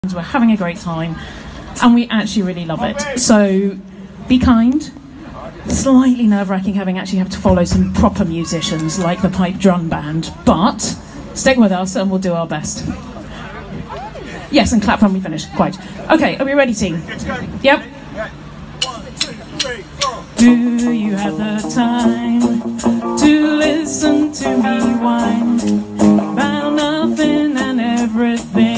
We're having a great time and we actually really love it. So be kind. Slightly nerve-wracking having to follow some proper musicians like the Pipe Drum Band, but stick with us and we'll do our best. Yes, and clap when we finish. Quite. Okay, are we ready, team? Yep. 1, 2, 3, 4. Do you have the time to listen to me whine about nothing and everything?